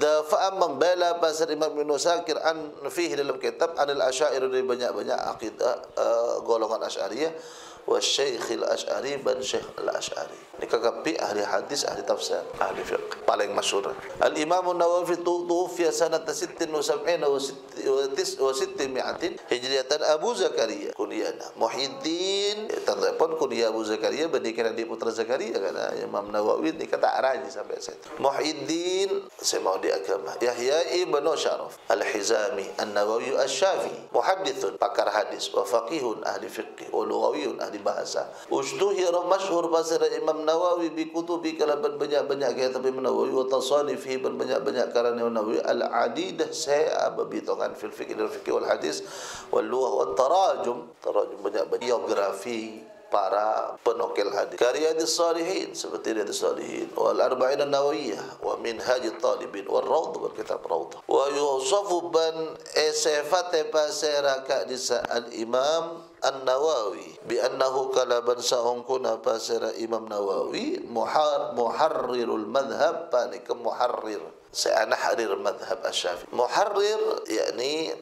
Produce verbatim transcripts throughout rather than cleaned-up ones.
Fa'am membela pasal Imam Ibn Sakir an fihi dalam kitab anil Asy'ari dari banyak-banyak akidah uh, golongan Asy'ariyah wa Syekh al-Asy'ari ban Syekh al-Asy'ari. Ini kakapi ahli hadis, ahli tafsir, ahli fiqh paling masyhur. Al-Imam An-Nawawi tuwfiya sanata sittin wa sab'ina wa sittin hijriyatan Abu Zakaria kunyana Muhyiddin tandapun kunyah Abu Zakaria bandingkan di putra Zakaria karena Imam Nawawi ni kata araji sampai situ. Muhyiddin saya mau di agama Yahya ibn Syaraf Al-Hizami An-Nawawi Asy-Syafi'i muhaddithun pakar hadis wa faqihun ahli fiqh wa lughawiyun ahli bahasa. Ushtuhira masyhur pasal Imam Nawawi bi kutubi kalaban banyak-banyak kitab Imam Nawawi wa tasanifi ban banyak-banyak karya Imam Nawawi al-adidah saya babitongan fil fiqh dan fiqh wal hadis wal lughah wat tarajum tarajum banyak biografi para penukil hadis. Karya As-Salihin seperti Riyadhus Shalihin wal Arba'in An-Nawawiyah wa Minhaj At-Talibin wal Rawd wal Kitab Rawd. Wa yusafu ban sifate pasiraka di saat Imam An-Nawawi bi annahu kalaban sa'ungkuna pasira Imam Nawawi muhar muharrirul madhab panik muharrir seanahrir madhab Asy-Syafi'i. Muharrir yakni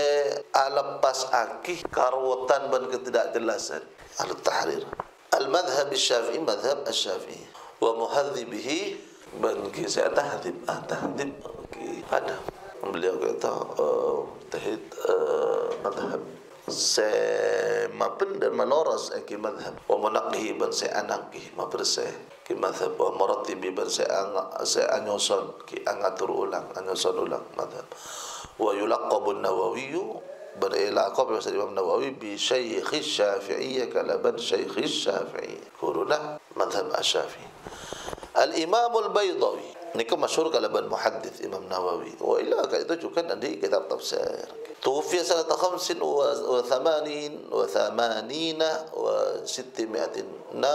sealepas akih karwotan ban ketidakjelasan al-tahrir. Al-madhhab Asy-Syafi'i madhab Asy-Syafi'i wa muhadzibihi ban kisah tahdhib tahdhib ada beliau kata uh, tahid uh, madhab se mapen dan manoras ki madhab wa munaqihi ban se anaqih maperse ki madhab wa murattibi ban se se anyoson ki angatur ulang anyoson ulang madhab wa yulaqabu an-Nawawi berilaqab oleh Imam Nawawi bi Syekh Asy-Syafi'i kalaban Syekh Asy-Syafi'i kuruna madhab Asy-Syafi'i. Al-Imam Al-Baydawi ni kan masyhur kalaban muhaddits Imam Nawawi wa ila ka itu juga nanti kitab tafsir. Tuwfiya sanata khamsin wa thamanin wa thamanina wa sittimi'atin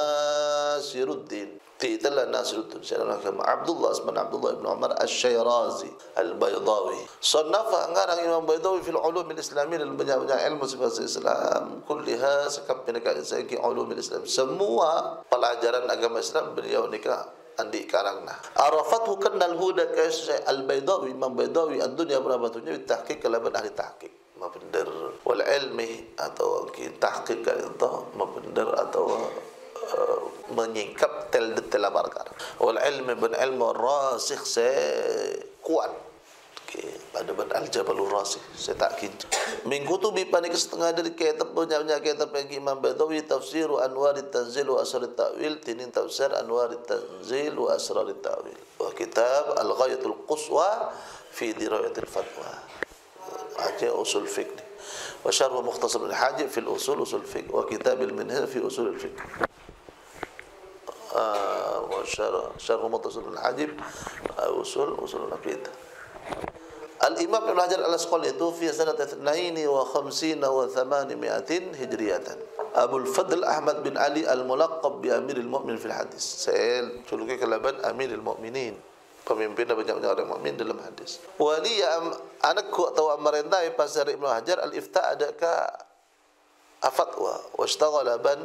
Nasiruddin Titala Nasiruddin Syarana kama Abdullah Asman Abdullah ibn Umar Asy-Syairazi Al-Baydawi Sannafa ngarang Imam Baydawi fil ulum al-islamiyya dalam banyak-banyak ilmu sifat Islam kulliha sekap penekan segi ulum al-Islam semua pelajaran agama Islam beliau nikah andi karangna arafathu kannal huda ka al-Baydawi Imam Baydawi ad-dunya berabatunya tahqiq kalaban ahli tahqiq mabendar wal ilmi atau ki tahqiq itu mabendar atau uh, menyingkap tel detail perkara wal ilmi bin ilmu rasikh se kuat pada ban al-jabalur rasikh saya takin minggu tu bi panik setengah dari kitab punya kitab yang Imam Baydawi tafsir anwar at-tanzil wa asrar at-ta'wil tinin tafsir anwar at-tanzil wa asrar at-ta'wil wa kitab al-ghayatul quswa fi dirayatil fatwa aja usul fiqh wa syarh mukhtasar al-hajib fi al-usul usul fiqh wa kitab al-minhaj fi usul al-fiqh wa syarh syarh mukhtasar al-hajib usul usul al-aqidah. Al-Imam Ibn Hajar Al-Asqalani itu fi sanat اثنين وخمسين وثمانمائة hijriyatan. Abul Fadl Ahmad bin Ali Al-Mulaqab bi Amirul Mu'minin fil hadis. Saya juluki kalaban Amirul Mu'minin, pemimpin banyak-banyak orang mukmin dalam hadis. Wali anakku atau amarendai pasar Ibn Hajar al-ifta adaka afatwa wa ishtaghala ban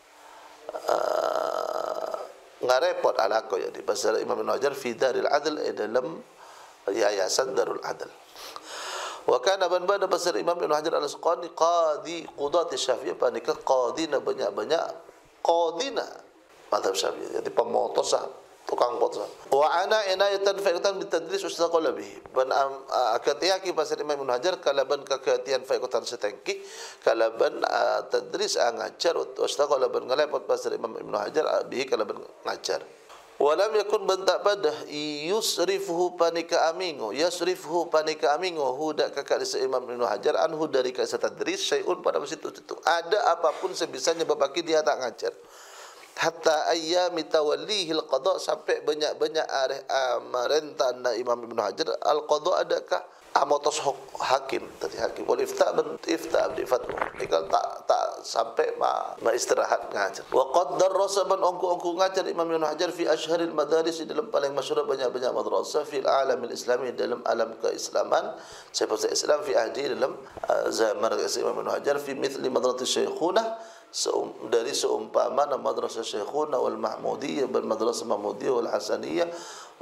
ngarepot alako ya di pasar Imam Ibn Hajar fi Daril Adl dalam yayasan Darul Adl. Wa kana ban bada pasal Imam Ibn Hajar Al-Asqalani qadi qudat Syafi'iyah panika qadina banyak-banyak qadina mazhab Syafi'iyah jadi pemotosah tukang potosah. Wa ana inayatan fa'ikatan bitadris ustaqala bihi ban akatiyaki pasal Imam Ibn Hajar kalaban kakatian fa'ikatan setengki kalaban tadris ngajar ustaqala ban ngalepot pasal Imam Ibn Hajar bihi kalaban ngajar. Walam yakun bentak padah yusrifuhu panika amingo yusrifuhu panika amingo huda kakak di Imam Ibn Hajar anhu dari kisah tadris syai'un pada situ itu ada apapun sebisanya babaki dia tak ngajar hatta ayyami tawallihil qada sampai banyak-banyak areh amarenta Imam Ibn Hajar al-qada adakah amotos hakim tadi hakim wal ifta ben ifta di fatwa ikal tak tak sampai ma, ma istirahat ngajar wa qaddar rasaban ongku-ongku ngajar Imam Ibn Hajar fi ashharil madaris dalam paling masyhur banyak-banyak madrasah fil alam islami dalam alam keislaman seperti Islam fi ahdi dalam uh, zaman Imam Ibn Hajar fi mithli madrasah Syekhuna seum, dari seumpama madrasah Syekhuna wal Mahmudiyah wal madrasah Mahmudiyah wal Hasaniyah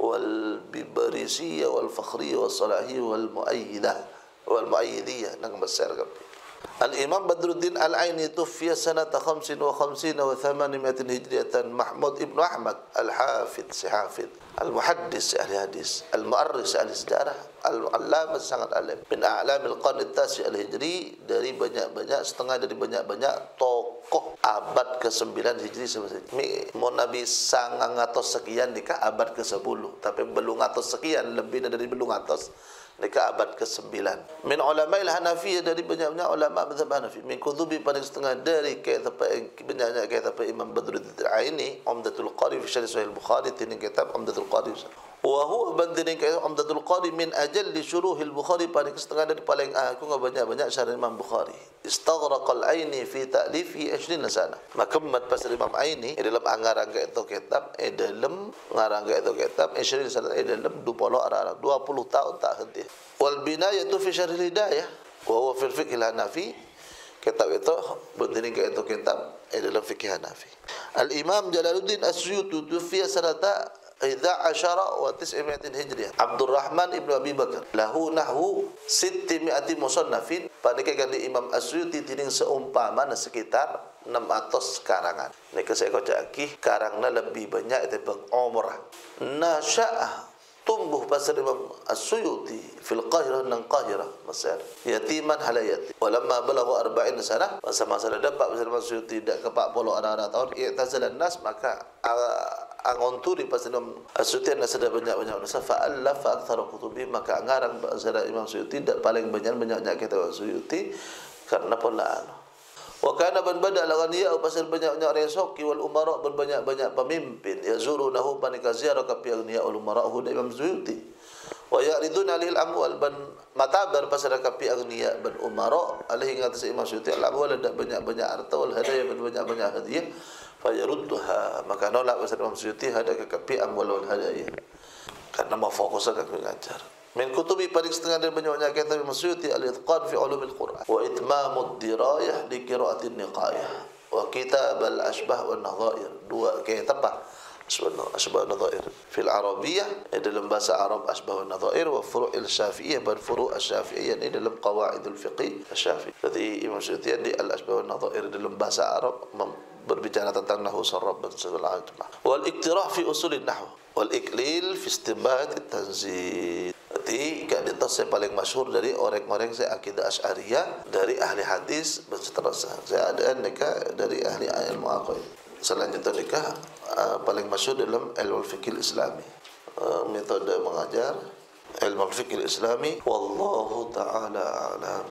wal bibarisiyah wal fakhriyah wal salahiyah wal muayyidah wal muayyidiyah nang besar kapi. Al-Imam Badruddin Al-Aini tufiya sanata khamsin wa khamsina wa thamanimatin hijriyatan. Mahmud Ibn Ahmad Al-Hafidh, si Hafidh, Al-Muhaddis, si ahli hadis, Al-Mu'arris, ahli sejarah, Al-Allamah, sangat alim. Min a'lamil qarni tasi al-hijri, dari banyak-banyak, setengah dari banyak-banyak tokoh abad kesembilan hijri sebenarnya. Mau Nabi sangang atos sekian nikah abad ke sepuluh, tapi belum atos sekian, lebih dari belum atos nikah abad ke sembilan. Min ulama'il Hanafiyah, dari banyak-banyak ulama mazhab Hanafi. Min kutubi, paling setengah dari kitab banyak kitab Imam Badruddin Al-Aini, Umdatul Qari fi Syarh Sahih Al-Bukhari, ini kitab Umdatul Qari. Wa huwa banding kitab Umdatul Qari min ajalli syuruhil Bukhari, paling setengah dari paling aku enggak banyak-banyak syarah Imam Bukhari. Istaghraqa Al-Aini fi ta'lifi ishrina sana. Maka mat pasal Imam Aini dalam angarang kitab kitab eh dalam ngarang kitab kitab ishrina sana eh dalam dua puluh arah dua puluh tahun tak henti. Wal binayatu fi syarh al-hidayah wa huwa fil fiqh al-hanafi. Kitab itu berdiri kitab kitab eh dalam fikih Hanafi. Al-Imam Jalaluddin As-Suyuti tufiya sanata ihda asyara wa tis'imiatin hijriyah. Abdurrahman Ibn Abi Bakar lahu nahwu sittimiati musannafin. Panikan di Imam As-Suyuti tining seumpama sekitar enam ratus karangan. Nika saya kocaki karangna lebih banyak itu bang umrah. Nasya'a tumbuh pasal Imam As-Suyuti fil Qahirah nang Qahirah Mesir. Yatiman halayati. Walamma balagha arba'in sana, masa-masa dapat pasal Imam As-Suyuti dak ke empat puluh anak-anak tahun i'tazalan nas, maka angonturi pasal Imam As-Suyuti nas ada banyak-banyak nas fa allafa aktsara kutubi, maka ngarang pasal Imam As-Suyuti dak paling banyak-banyak kitab As-Suyuti karena pula wa kana ban bada al-ghaniya, pasal banyak-banyak orang soki wal umara, berbanyak-banyak pemimpin yazurunahu panika ziarah ka piagniya wal umara hu Imam Suyuti wa ya'ridun alil amwal ban matabar pasal ka piagniya ban umara alaihi ngatas Imam Suyuti al amwal ada banyak-banyak harta wal hadaya ban banyak-banyak hadiah fayarudduha, maka nolak pasal Imam Suyuti hada ka pi amwal wal hadaya karena mau fokus ke ngajar. Min kutubi paling setengah dari banyak-banyak kitab Imam Suyuti al-Itqan fi ulumil Quran wa itmamud dirayah li qira'atin niqayah wa kitab al-ashbah wan nadhair, dua kitab ashbah wan nadhair fil arabiyyah dalam bahasa Arab, ashbah wan nadhair wa furu'il syafi'iyyah ban furu' asy-syafi'iyyah ini dalam qawaidul fiqh asy-syafi'i. Jadi Imam Suyuti di al-ashbah wan nadhair dalam bahasa Arab berbicara tentang nahwu sarraf dan segala macam. Wal iktirah fi usulin nahwu wal iklil fi istinbat at-tanzil. Jadi kitab saya paling masyhur dari orang-orang saya akidah Asy'ariyah, dari ahli hadis dan seterusnya. Saya ada nikah dari ahli ilmu aqaid. Selanjutnya nikah uh, paling masyhur dalam ilmu fikih Islami. Uh, metode mengajar ilmu fikih Islami, wallahu taala a'lam.